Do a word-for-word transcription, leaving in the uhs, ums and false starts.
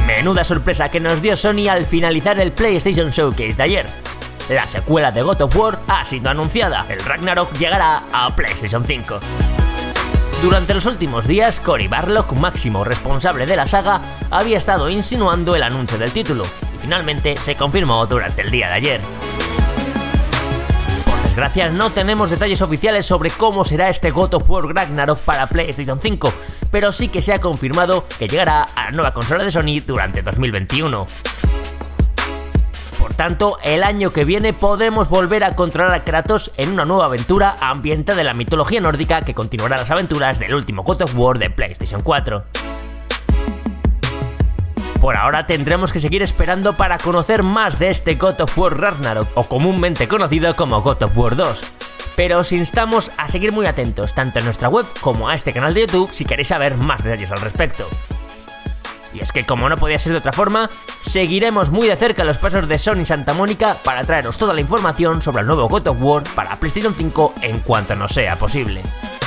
Menuda sorpresa que nos dio Sony al finalizar el PlayStation Showcase de ayer. La secuela de God of War ha sido anunciada, el Ragnarok llegará a PlayStation cinco. Durante los últimos días, Cory Barlog, máximo responsable de la saga, había estado insinuando el anuncio del título, y finalmente se confirmó durante el día de ayer. Por desgracia, no tenemos detalles oficiales sobre cómo será este God of War Ragnarok para PlayStation cinco, pero sí que se ha confirmado que llegará a la nueva consola de Sony durante dos mil veintiuno. Por tanto, el año que viene podremos volver a controlar a Kratos en una nueva aventura ambientada en la mitología nórdica que continuará las aventuras del último God of War de PlayStation cuatro. Por ahora tendremos que seguir esperando para conocer más de este God of War Ragnarok, o comúnmente conocido como God of War dos. Pero os instamos a seguir muy atentos, tanto en nuestra web como a este canal de YouTube si queréis saber más detalles al respecto. Y es que, como no podía ser de otra forma, seguiremos muy de cerca los pasos de Sony Santa Mónica para traeros toda la información sobre el nuevo God of War para PlayStation cinco en cuanto nos sea posible.